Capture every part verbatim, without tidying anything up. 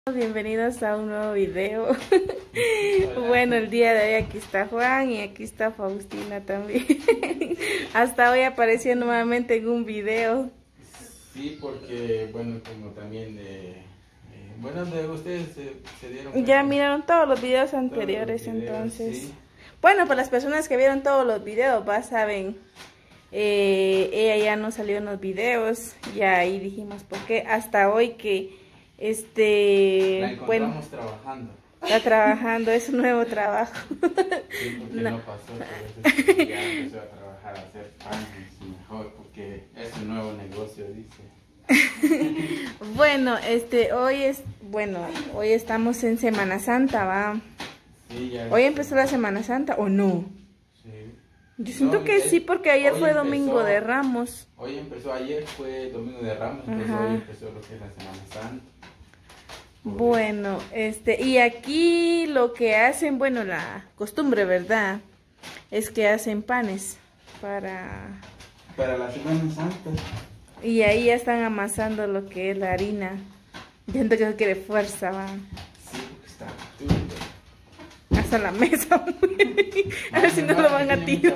Bienvenidos a un nuevo video. Bueno, el día de hoy aquí está Juan y aquí está Faustina también. Hasta hoy apareció nuevamente en un video. Sí, porque bueno, como también eh, eh, bueno, de ustedes se, se dieron cuenta. Ya miraron todos los videos anteriores, los videos, entonces. Sí. Bueno, para las personas que vieron todos los videos, ya saben, eh, ella ya no salió en los videos, ya ahí dijimos por qué. Hasta hoy que este, La encontramos bueno, trabajando. está trabajando, es un nuevo trabajo. Sí, porque no, no pasó, por eso es que ya empezó a trabajar, a hacer panes mejor, porque es un nuevo negocio, dice. Bueno, este, hoy es, bueno, hoy estamos en Semana Santa, ¿va? Sí, ya ¿Hoy empezó la Semana Santa o no? Sí. Yo siento No, que es- sí, porque ayer hoy fue empezó- Domingo de Ramos. Hoy empezó, ayer fue Domingo de Ramos, entonces Ajá. hoy empezó lo que es la Semana Santa. Por Bueno, este, y aquí lo que hacen, bueno, la costumbre, ¿verdad? Es que hacen panes para... eso. Para la Semana Santa. Y ahí ya están amasando lo que es la harina. Siento que eso quiere fuerza, va. Sí, porque está duro. Hasta la mesa. A ver si no lo van a tirar.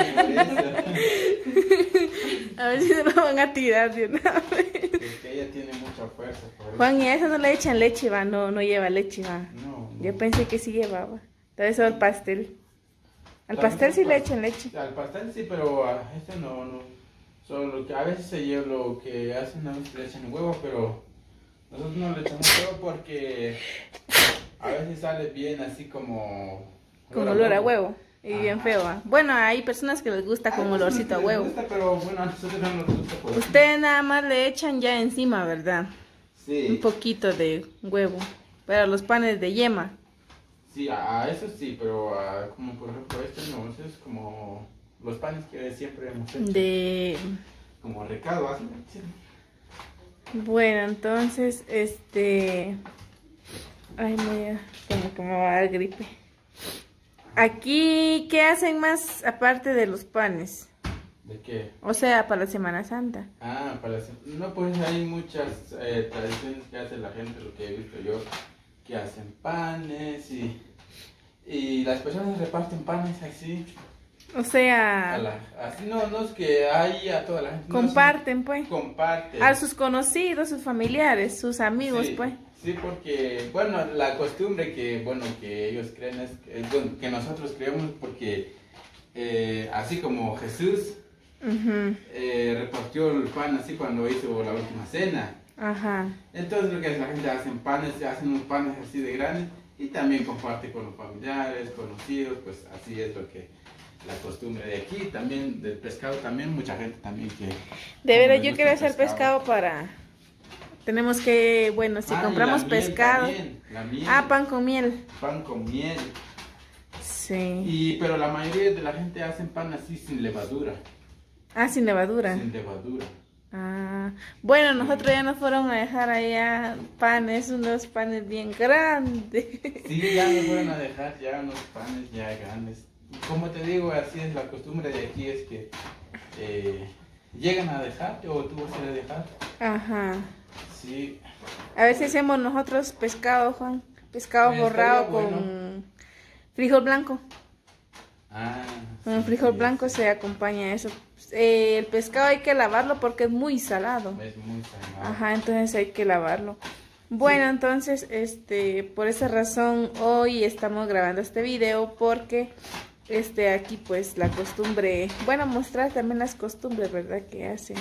A ver si no lo van a tirar de una vez. Porque ella tiene mucha fuerza. Por eso. Juan, y a eso no le echan leche, va. No, no lleva leche, va. No, no. Yo pensé que sí llevaba. Tal vez solo el pastel. Al También pastel sí al le pas- echan leche. Al pastel sí, pero a este no, no. Solo lo que a veces se lleva lo que hacen, a veces le echan huevo, pero nosotros no le echamos huevo porque a veces sale bien así como... Con olor a huevo. Y bien feo, va. Bueno, hay personas que les gusta con A veces olorcito a les huevo. gusta, pero bueno, a nosotros no nos gusta por eso. Ustedes nada más le echan ya encima, ¿verdad? Un Sí, poquito de huevo. Pero los panes de yema. sí, a, a eso sí, pero a, como por ejemplo este no, eso es como los panes que siempre hemos hecho. De... Como recado, así. Sí. Bueno, entonces, este... Ay, me... como que me va a dar gripe. Aquí, ¿qué hacen más aparte de los panes? ¿De qué? O sea, para la Semana Santa. Ah, para hacer... No, pues hay muchas eh, tradiciones que hace la gente, lo que he visto yo, que hacen panes y, y las personas reparten panes así. O A sea, la, así no, no es que hay a toda la gente. no, comparten, pues. sí, comparten. A sus conocidos, sus familiares, sus amigos, Sí, pues. sí, porque, bueno, la costumbre que, bueno, que ellos creen es, es, bueno, que nosotros creemos porque eh, así como Jesús Ujú. eh, repartió el pan así cuando hizo la última cena. Ajá. Entonces lo que hace la gente hacen panes, hacen unos panes así de grandes y también comparte con los familiares, conocidos, pues así es lo que la costumbre de aquí, también del pescado también, mucha gente también que... De veras, como le yo gusta quiero el hacer pescado para... Tenemos que, bueno, si Ah, y compramos la miel pescado... también, la miel, Ah, pan con miel. pan con miel. Sí. Y, pero la mayoría de la gente hacen pan así sin levadura. Ah, sin levadura. Sin levadura. Ah, bueno, nosotros ya nos fueron a dejar allá panes, unos panes bien grandes. Sí, ya me fueron a dejar ya unos panes ya grandes. Como te digo, así es la costumbre de aquí, es que eh, llegan a dejarte o tú vas a ir a dejar. Ajá. Sí. A ver si hacemos nosotros pescado, Juan. Pescado Pues, borrado estaría con bueno. frijol blanco. Ah, Con sí, frijol sí, blanco sí. se acompaña eso. Eh, el pescado hay que lavarlo porque es muy salado. Es muy salado. Ajá, entonces hay que lavarlo. Bueno, Sí. entonces, este, por esa razón hoy estamos grabando este video porque, este, aquí pues la costumbre, bueno, mostrar también las costumbres, ¿verdad? Que hacen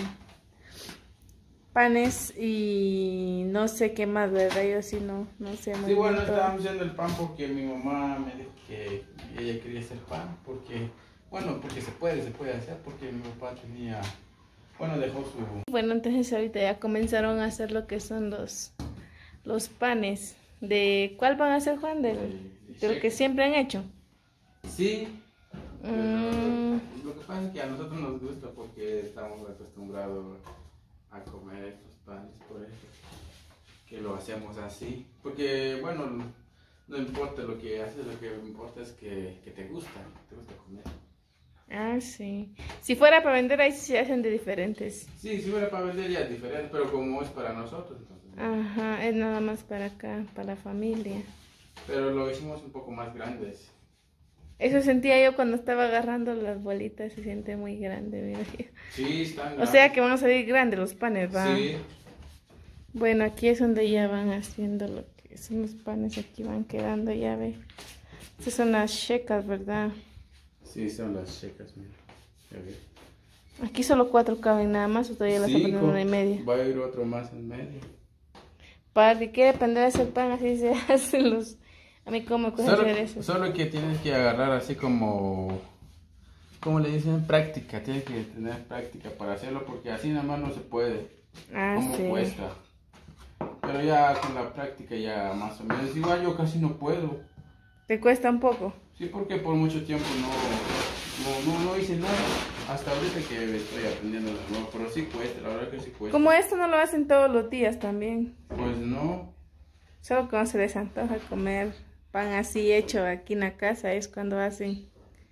panes y no sé qué más, ¿verdad? Yo sí no, no sé muy Sí, bueno, bien todo. estábamos haciendo el pan porque mi mamá me dijo que ella quería hacer pan, porque, bueno, porque se puede, se puede hacer, porque mi papá tenía, bueno, dejó su... Bueno, entonces ahorita ya comenzaron a hacer lo que son los, los panes. ¿De cuál van a hacer, Juan? ¿Del, de- de lo que siempre han hecho? Sí, Mm. pero lo que pasa es que a nosotros nos gusta porque estamos acostumbrados a comer estos panes, por eso que lo hacemos así. Porque, bueno, no importa lo que haces, lo que importa es que, que te gusta, te gusta comer. Ah, sí. Si fuera para vender, ahí sí se hacen de diferentes. Sí, si fuera para vender ya es diferente, pero como es para nosotros, entonces Ajá, es nada más para acá, para la familia. Pero lo hicimos un poco más grandes. Eso sentía yo cuando estaba agarrando las bolitas, se siente muy grande, mira. Sí, están O grandes. sea que van a salir grandes los panes, ¿va? Sí. Bueno, aquí es donde ya van haciendo lo que son los panes, aquí van quedando, ya ve. Estas son las checas, ¿verdad? Sí, son las checas, mira. Ya ves. Aquí solo cuatro caben nada más, o todavía las están Cinco. poniendo en medio. Va a ir otro más en medio. Para que quiera aprender a hacer pan, así se hacen los... A mí cómo me cuesta Solo, hacer eso. solo que tienes que agarrar así como... ¿Cómo le dicen? Práctica. Tienes que tener práctica para hacerlo porque así nada más no se puede. Ah, Como sí. cuesta. Pero ya con la práctica ya más o menos. Igual yo casi no puedo. ¿Te cuesta un poco? Sí, porque por mucho tiempo no, no, no, no hice nada. Hasta ahorita que estoy aprendiendo de nuevo. Pero sí cuesta, la verdad que sí cuesta. Como esto no lo hacen todos los días también. Pues no. Solo cuando se les antoja comer pan así hecho aquí en la casa es cuando hacen.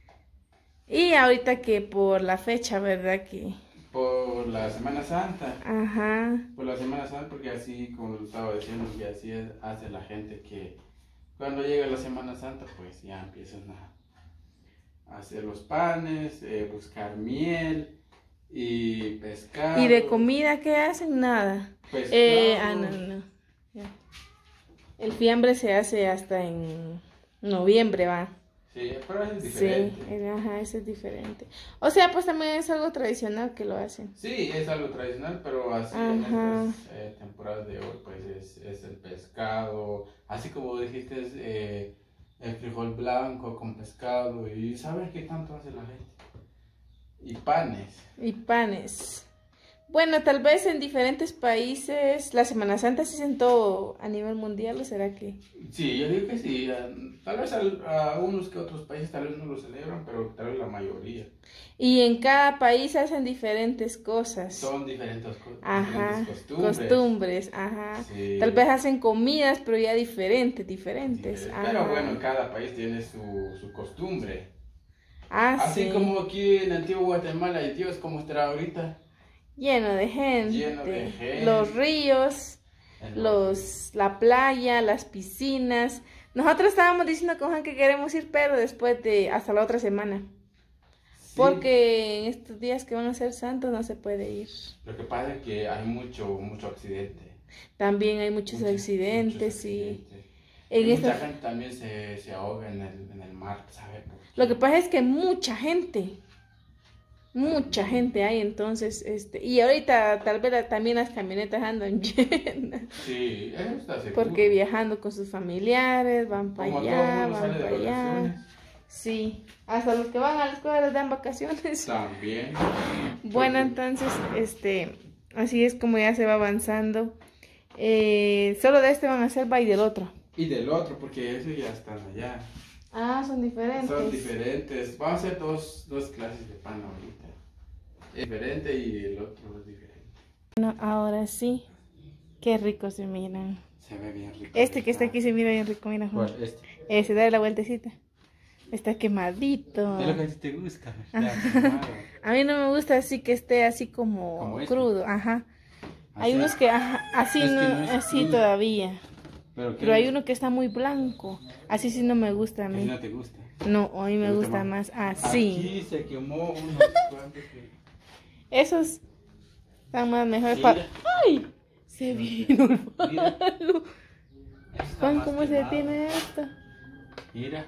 Y ahorita que por la fecha, ¿verdad? Que... Por la Semana Santa. Ajá. Por la Semana Santa, porque así, como lo estaba diciendo, que así es- hace la gente que cuando llega la Semana Santa, pues ya empiezan a hacer los panes, eh, buscar miel y pescado. ¿Y de comida qué hacen? Nada. Pescado. Eh, ah, no, no. Ya. El fiambre se hace hasta en noviembre, va. Sí, pero es Sí, diferente. eh, ajá, eso es diferente. O sea, pues también es algo tradicional que lo hacen. Sí, es algo tradicional, pero así Ajá. en estas eh, temporadas de hoy, pues es, es el pescado, así como dijiste, es, eh, el frijol blanco con pescado, y ¿sabes qué tanto hace la gente? Y panes. Y panes. Bueno, tal vez en diferentes países la Semana Santa se en todo a nivel mundial, ¿o será que? Sí, yo digo que sí, eh, tal vez al- a unos que otros países tal vez no lo celebran, pero tal vez la mayoría. Y en cada país hacen diferentes cosas. Son diferentes, co- Ajá, diferentes costumbres. costumbres, ajá. Sí. Tal vez hacen comidas, pero ya diferentes, diferentes. Diferentes. Ajá. Pero bueno, cada país tiene su, su costumbre. Ah, Así sí. como aquí en Antiguo Guatemala, y Dios, ¿cómo estará ahorita? Lleno de gente. Lleno de gente. Los ríos, En los, la playa, las piscinas. Nosotros estábamos diciendo con Juan que queremos ir, pero después de, hasta la otra semana. Sí. Porque en estos días que van a ser santos no se puede ir. Lo que pasa es que hay mucho, mucho accidente. También hay muchos Muchos- accidentes muchos y accidentes. en Y esta- mucha gente también se, se ahoga en el, en el mar, ¿sabes? lo que pasa es que mucha gente, mucha gente hay entonces, este, y ahorita tal vez también las camionetas andan llenas, Sí, eso está seguro. porque viajando con sus familiares, van para Como todo allá, mundo van sale de para allá. vacaciones. Sí, hasta los que van a la escuela les dan vacaciones. También. Bueno, Porque- entonces, este, así es como ya se va avanzando. Eh, solo de este van a hacer va y del otro. Y del otro, porque eso ya están allá. Ah, son diferentes. Son diferentes. Vamos a hacer dos, dos clases de pan ahorita. Es diferente y el otro es diferente. Bueno, ahora sí. Qué rico se miran. Se ve bien rico. Este que está aquí se mira bien rico, mira, Juan. ¿Cuál? Este. Ese, dale la vueltecita. Está quemadito. Es lo que a ti te gusta. Ya, quemado. A mí no me gusta así que esté así como, Como este. crudo, ajá. Hay Así. unos que ajá, así Es que no, no es así crudo. todavía. Pero, Pero hay uno que está muy blanco. Así sí no me gusta a que mí. no te gusta. No, a mí me ¿Te gusta gusta más? más así. Aquí se quemó unos cuantos que... Esos están más mejores Mira. para... ¡Ay! Se vino el Mira. palo. Está Juan, más ¿cómo se quemado. tiene esto? Mira.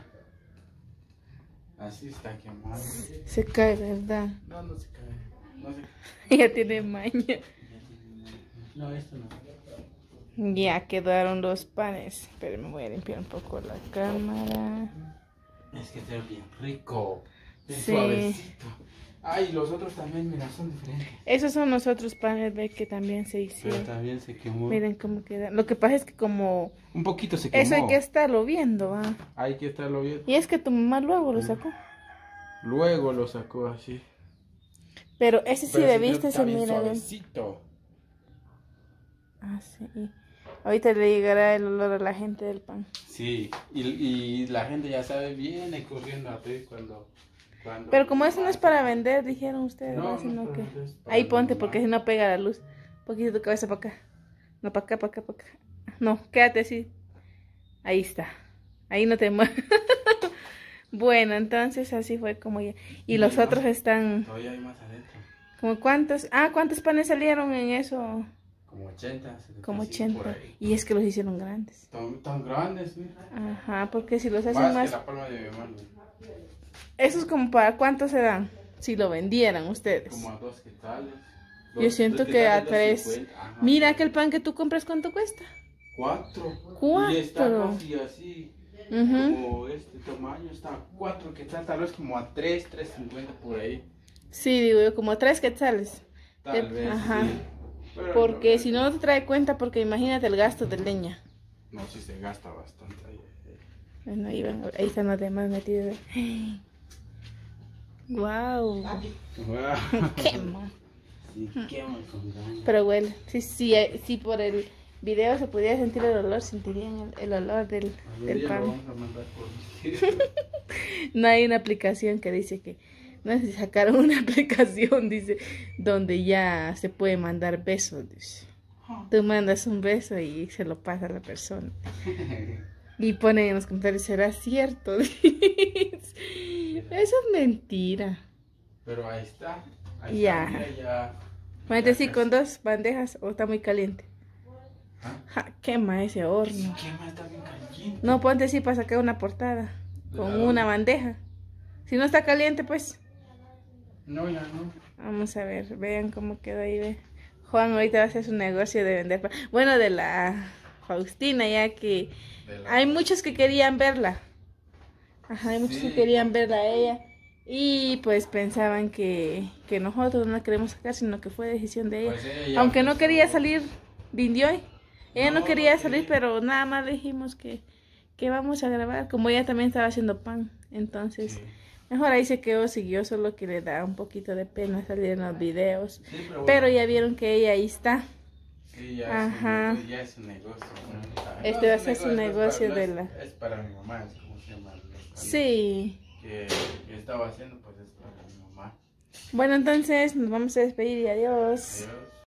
Así está quemado. Se cae, ¿verdad? No, no se cae. No se cae. Ya tiene maña. No, esto no. Ya quedaron los panes. Pero me voy a limpiar un poco la cámara. Es que está bien rico. Bien Sí. suavecito. Ay, los otros también, mira, son diferentes. Esos son los otros panes, ve que también se Pero hicieron. también se quemó. Miren cómo quedan. Lo que pasa es que como... Un poquito se quemó. Eso hay que estarlo viendo, ¿ah? Hay que estarlo viendo. Y es que tu mamá luego lo sacó. Luego lo sacó así. Pero ese sí Pero de sí, pero vista está se bien mira bien. suavecito. Ah, sí. Ahorita le llegará el olor a la gente del pan. Sí, y, y la gente ya sabe, viene corriendo a pedir cuando, cuando... Pero como eso no es para vender, dijeron ustedes, No, ¿no? no Sino es para que... vender, es para Ahí ponte normal. porque si no pega la luz. Un poquito tu cabeza para acá. No, para acá, para acá, para acá. No, quédate así. Ahí está. Ahí no te mueves. Bueno, entonces así fue como ya. Y los no, otros están... Todavía hay más adentro. ¿Como cuántos? Ah, ¿cuántos panes salieron en eso? Como ochenta, setenta, Como sí, por ochenta. ahí. Y es que los hicieron grandes. Tan, tan grandes, mira. Ajá, porque si los hacen Más, más... que la palma de mi mano. ¿Eso es como para cuánto se dan? Si lo vendieran ustedes. Como a dos quetzales. Yo siento que a tres. Mira que el pan que tú compras, ¿cuánto cuesta? Cuatro. Cuatro. Y está casi así. Ujú. Como este tamaño. Está a cuatro quetzales. Tal vez como a tres, tres cincuenta por ahí. Sí, digo yo, como tres quetzales. Tal De- vez. Ajá. Sí. Pero Porque no, si no, no te trae cuenta, porque imagínate el gasto de leña. No, sí se gasta bastante ahí. Bueno, ahí, van, ahí están los demás metidos. Wow. Quema. Sí, quema con ganas. Pero huele. Sí, sí, eh, si por el video se pudiera sentir el olor, sentirían el, el olor del, del Lo pan. vamos a mandar por No hay una aplicación que dice que, no sé si sacaron una aplicación, dice, donde ya se puede mandar besos, dice. Tú mandas un beso y se lo pasa a la persona. Y ponen en los comentarios, ¿será cierto? Eso es mentira. Pero ahí está. Ahí Ya. está, mira, ya. Ponete ya así casi. con dos bandejas o está muy caliente. ¿Ah? Ja, quema ese horno. Sí, quema, está bien caliente. No, ponte así para sacar una portada. Con ¿De una dónde? bandeja. Si no está caliente, pues. No, ya no. Vamos a ver, vean cómo quedó ahí, ve. Juan ahorita va a hacer su negocio de vender pan. Bueno, de la Faustina, ya que De la- hay muchos que querían verla. Ajá, hay muchos Sí. que querían verla a ella. Y pues pensaban que, que nosotros no la queremos sacar, sino que fue decisión de ella. Pues ella Aunque no empezó- quería salir Vindioy. Ella no, No, quería no salir, quería. pero nada más dijimos que, que vamos a grabar. Como ella también estaba haciendo pan. Entonces, Sí. mejor ahí se quedó, siguió, solo que le da un poquito de pena salir en los videos. Sí, pero, bueno, Pero ya vieron que ella ahí está. Sí, ya, Ajá. Es, un, ya es un negocio. ¿no? Ah, Este no, va a es un ser su es negocio para- de es- la- Es para mi mamá, es como se llama. el- Sí. Que, que estaba haciendo, pues es para mi mamá. Bueno, entonces nos vamos a despedir y adiós. Adiós.